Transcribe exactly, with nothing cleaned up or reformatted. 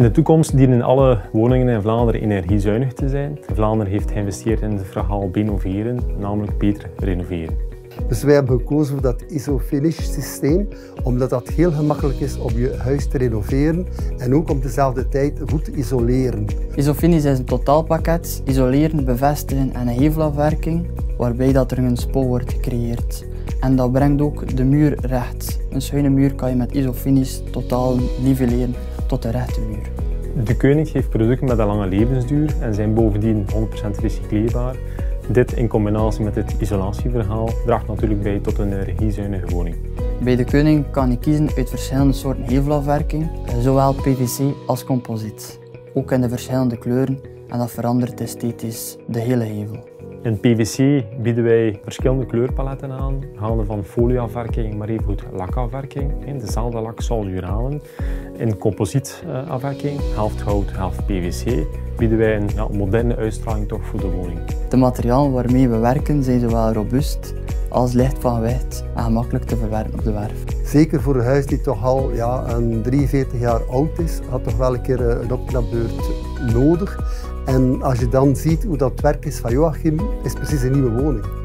In de toekomst dienen alle woningen in Vlaanderen energiezuinig te zijn. Vlaanderen heeft geïnvesteerd in het verhaal Benoveren, namelijk beter renoveren. Dus wij hebben gekozen voor dat ISO-finish systeem, omdat dat heel gemakkelijk is om je huis te renoveren en ook op dezelfde tijd goed te isoleren. ISO-finish is een totaalpakket, isoleren, bevestigen en een gevelafwerking, waarbij dat er een spoor wordt gecreëerd. En dat brengt ook de muur recht. Een schuine muur kan je met ISO-finish totaal nivelleren tot een rechte muur. De Koenig heeft producten met een lange levensduur en zijn bovendien honderd procent recycleerbaar. Dit in combinatie met het isolatieverhaal draagt natuurlijk bij tot een energiezuinige woning. Bij de Koenig kan je kiezen uit verschillende soorten gevelafwerking, zowel P V C als composiet. Ook in de verschillende kleuren en dat verandert esthetisch de hele gevel. In P V C bieden wij verschillende kleurpaletten aan, gaande van folieafwerking, maar evengoed lakafwerking. Dezelfde lak zal u halen. In composietafwerking, helft hout, helft P V C, bieden wij een ja, moderne uitstraling toch voor de woning. De materialen waarmee we werken zijn zowel robuust als licht van gewicht en gemakkelijk te verwerken op de werf. Zeker voor een huis die toch al ja, een drieënveertig jaar oud is, had toch wel een keer een opknapbeurt nodig. En als je dan ziet hoe dat werk is van Joachim, is het precies een nieuwe woning.